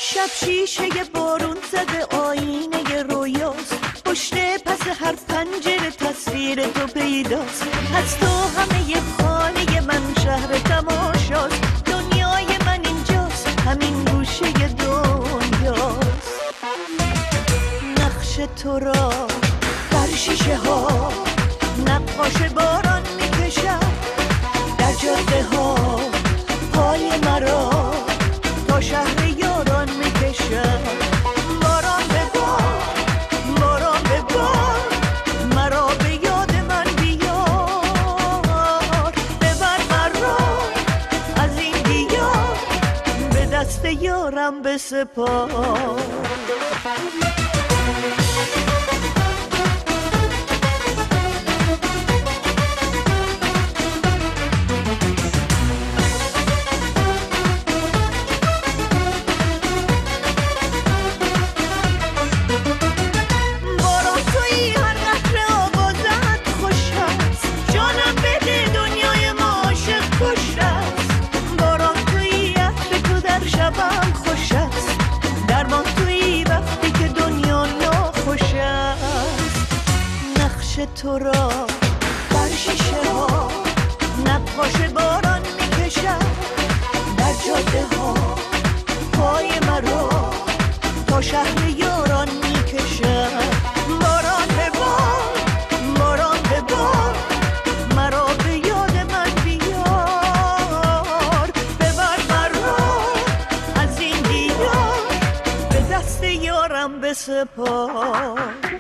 شب شیشه بارون زده آینه رویاست، پشت پس هر پنجره تصویر تو پیداست. از تو همه خانه من شهر تماشاست، دنیای من اینجاست، همین گوشه دنیاست. نقش تو را بر شیشه ها نقاش باران میکشد، در جاده ها پای مرا تا شهر یاران میکشد. باران به بار، باران به بار، مرا به یاد من بیار. ببر مرا از این دیار، به دست یارم بسپار. تو را بر شیشه ها نقاش باران میکشد، در جاده ها پای مرا تا شهر یاران میکشد. باران به بار، باران به بار، مرا به یاد من بیار. ببر مرا از این دیار، به دست یارم بسپار.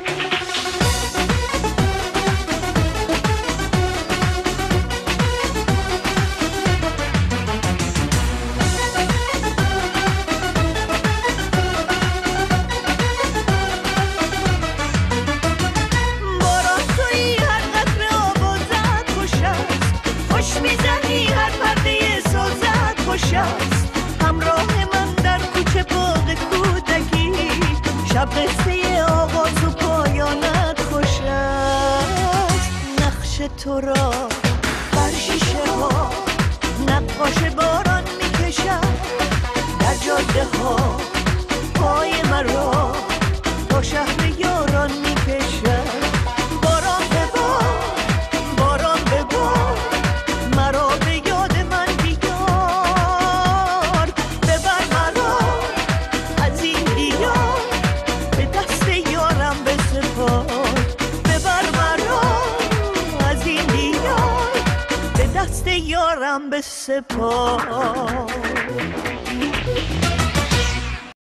همراه من در کوچه باغ کودکی، شب قصه آغاز و پایانت خوش است. نقش تو را بر شیشه ها نقاش باران میکشد، در جاده ها پای مرا تا شهر یاران میکشد. باران به بار، باران به بار، مرا به یاد من بیار. ببر مرا از این دیار، به دست یارم بسپار. ببر مرا از این دیار، به دست یارم بسپار.